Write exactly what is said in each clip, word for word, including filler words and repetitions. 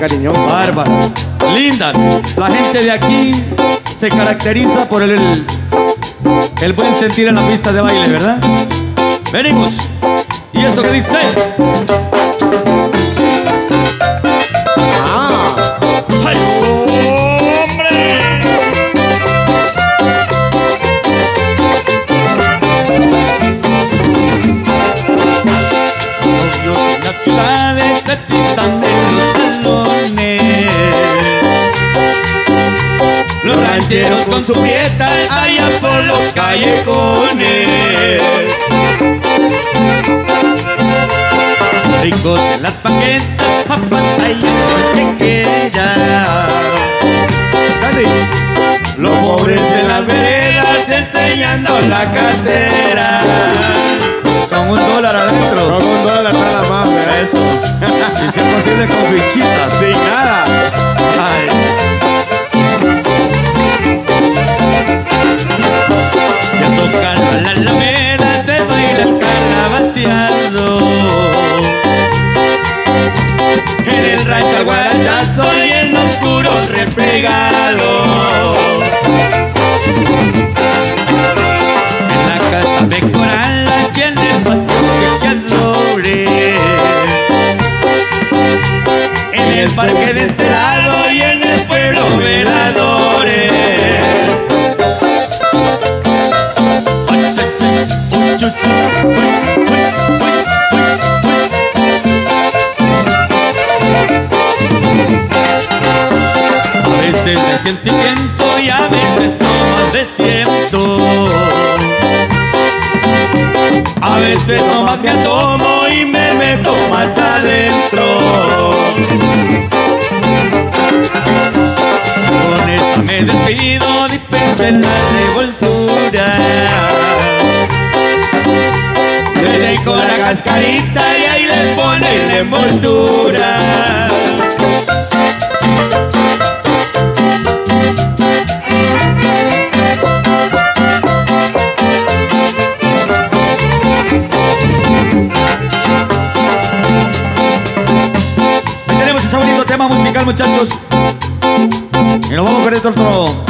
cariñosa. Bárbaras, lindas. La gente de aquí se caracteriza por el, el buen sentir en la pista de baile, ¿verdad? Venimos. ¿Y esto que dice? Ah. ¡Ay, hombre! Las ciudades se excitan de los salones, los rancheros con su prieta allá por los callejones, ricos en las paquetas a pantalla chequera, los pobres en las veredas enseñando la cartera. Con un dólar adentro. Con un dólar nada más, ¿verdad? Eso. Y si es posible con fichitas. Sin nada. Ay. Ya tocando la alameda se baila el calabaceado. En el rancho al guarachazo y en lo oscuro replegado. En la casa de coral y en el patio que adore. En el parque de este lado y en el pueblo veladores. A veces me siento y pienso y a veces no más me siento. A veces nomás me asomo y me meto más adentro. Con esta me despido, dispensa en la revoltura. Le dejo la cascarita y ahí le pone la envoltura. Tema musical, muchachos, y nos vamos con esto otro.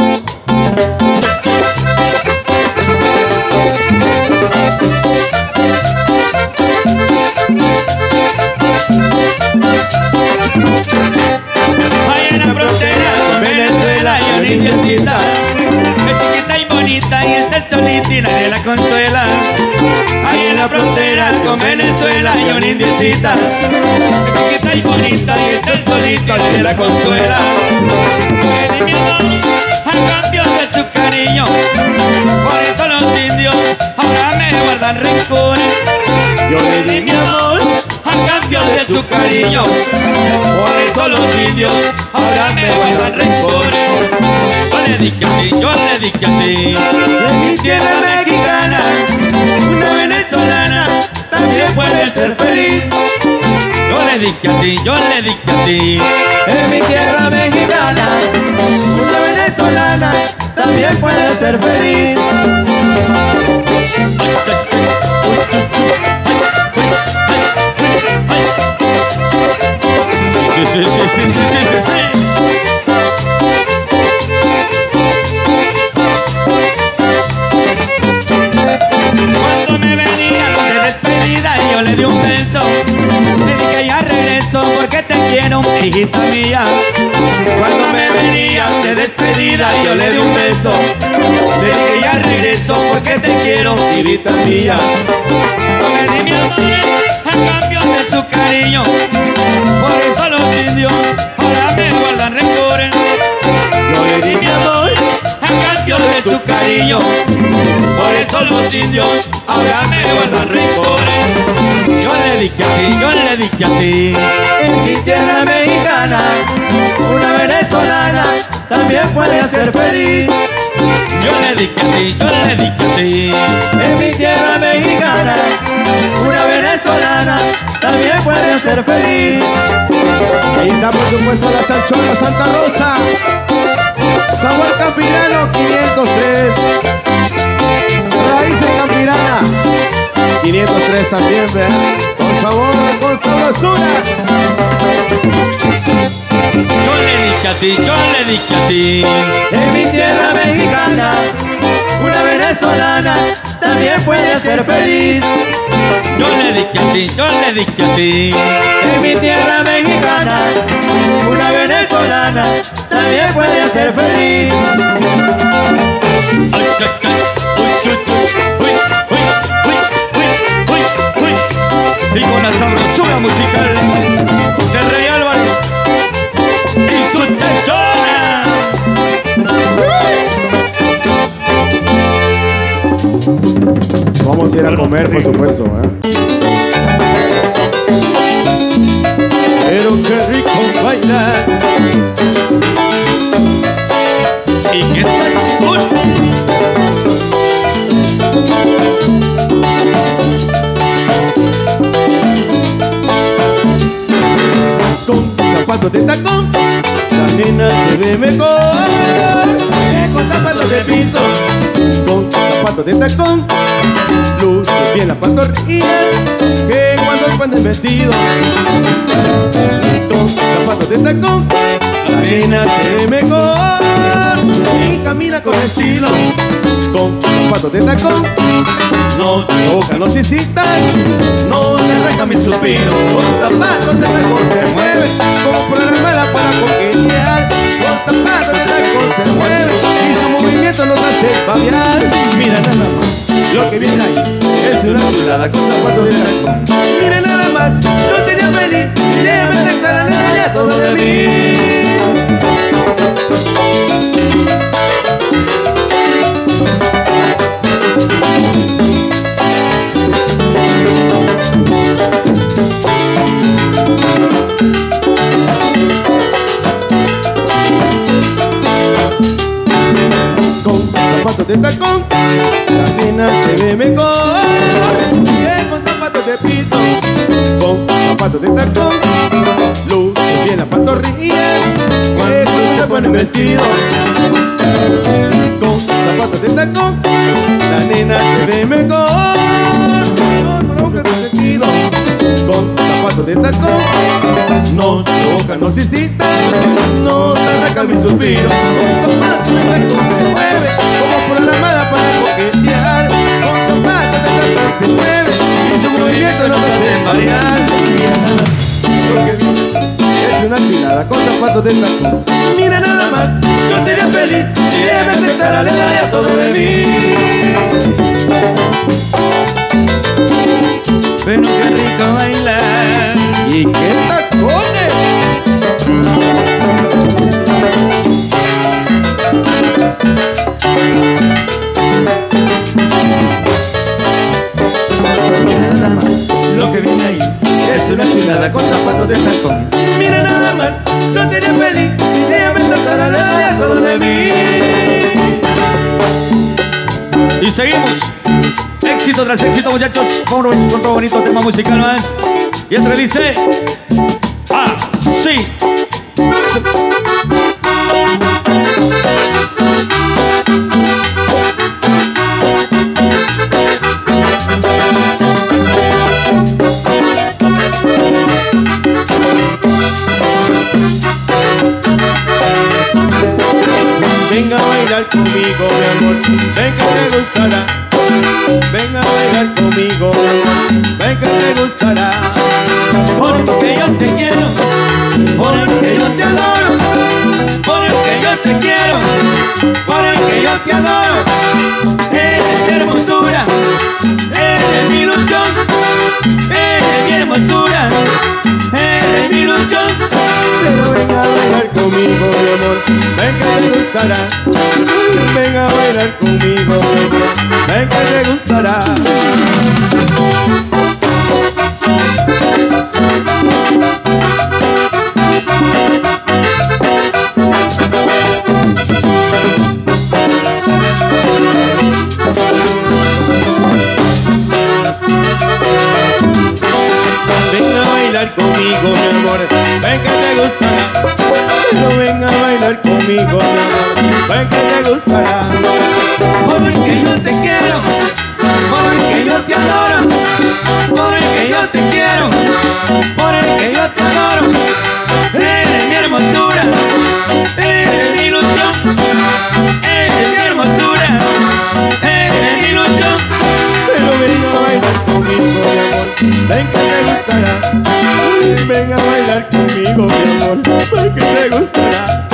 Ahí en la frontera con Venezuela y una indiecita, es chiquita y bonita y está solita y nadie la consuela. Ahí en la frontera con Venezuela y una indiecita, es chiquita y bonita y está solita y nadie la consuela. Le di mi amor a cambio de su cariño, por eso los indios ahora me guardan rencores. Yo le di mi amor a cambio de su cariño, por eso los indios ahora me guardan rencores. Yo le dije así, yo le dije así. En mi tierra mexicana, una venezolana también puede ser feliz. Yo le dije así, yo le dije así. En mi tierra mexicana, una venezolana también puede ser feliz. Sí, sí, sí, sí, sí, sí, sí, sí. Cuando me venía de despedida yo le di un beso. Le dije ya regreso porque te quiero, hijita mía. Cuando me venía de despedida yo le di un beso. Le dije ya regreso porque te quiero, hijita mía. Le di mi amor a cambio de su cariño, por eso los indios ahora me guardan rencores. Yo le di mi amor a cambio de su cariño, por eso los indios ahora me guardan rencores. Yo le dije así, yo le dije así. En mi tierra mexicana, una venezolana también puede ser feliz. Yo le dije así, yo le dije así. En mi tierra mexicana, una venezolana también puede ser feliz. Ahí está, por supuesto, la Chanchona Santa Rosa. Sabor Campirano quinientos tres. Raíces Campirana quinientos tres también, ¿verdad? Con sabor, con sabrosura. así, yo le dije así. En mi tierra mexicana, una venezolana también puede ser feliz. Yo le dije así, yo le dije así. En mi tierra mexicana, una venezolana también puede ser feliz. Ay, ay, ay, uy, uy, uy, uy, uy, uy, uy, uy. Y con la sabrosura musical del Rey Álvaro y su chanchona. Vamos a ir a comer, por supuesto, ¿eh? Pero qué rico bailar. ¿Y qué tal? Uy. Con zapatos de tacón, la nena se ve mejor. Con zapatos de piso, con zapatos de tacón, luce bien la pantorrilla, que cuando se pone el vestido. Con zapatos de tacón, la nena se ve mejor y camina con estilo. Con zapatos de tacón, no te toca, no se cita, no te arranca mi suspiro. Con zapatos de tacón se mueve como por la armada para coquetear. Con zapatos de tacón se mueve y su movimiento nos hace babear. Mira nada más lo que viene ahí, es una chulada con zapatos de tacón. Mira nada más, yo sería feliz si ella me aceptara, le daría todo de mí. Zapatos de tacón, la nena se ve mejor. Bien con zapatos de piso, con zapatos de tacón, luce bien la pantorrilla, cuando se pone vestido. Con zapatos de tacón, la nena se ve mejor. No provoca tu sentido. Con zapatos de tacón, no provoca, no se cita, no te arranca mi suspiro. Con zapatos de tacón se mueve como por la armada para coquetear. Con zapatos de tacón se mueve y su movimiento no te hace bailar. Lo que dice es una chulada con zapatos de tacón. Mira nada más, yo sería feliz si ella me aceptara, le daría todo de mí. Pero qué rico bailar. ¿Y qué tacones? Mira nada más, lo que viene ahí es una chulada con zapatos de tacón. Mira nada más, yo sería feliz si ella me aceptara, le daría todo de mí. Y seguimos. Éxito tras éxito, muchachos. Vamos con otro bonito tema musical más. Y este dice así. Venga a bailar conmigo, mi amor, ven que te gustará. Venga a bailar conmigo, mi amor, ven que te gustará. Porque yo te quiero, porque yo te adoro, porque yo te quiero, porque yo te adoro. Eres mi hermosura, eres mi ilusión, eres mi hermosura, eres mi ilusión. Pero venga a bailar conmigo, mi amor, ven que te gustará. Venga a bailar conmigo, mi amor, ven que te gustará. Venga a bailar conmigo, mi amor, ven que te gustará. Pero venga a bailar conmigo, mi amor, ven que te gustará. Porque yo te quiero, porque yo te adoro, porque yo te quiero, porque yo te adoro. Eres mi hermosura, amor, porque te gustará.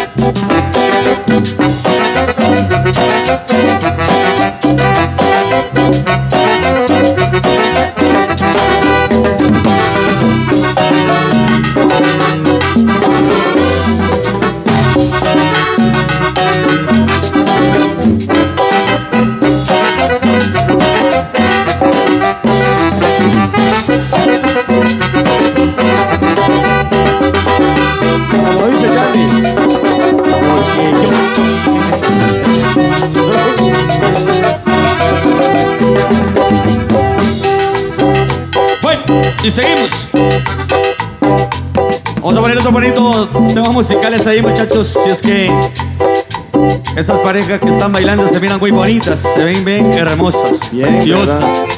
Como dice Charlie, porque yo... Bueno, y seguimos. Vamos a poner otro bonito temas musicales ahí, muchachos. Si es que esas parejas que están bailando se miran muy bonitas, se ven bien hermosas, Bien, preciosas. ¿verdad?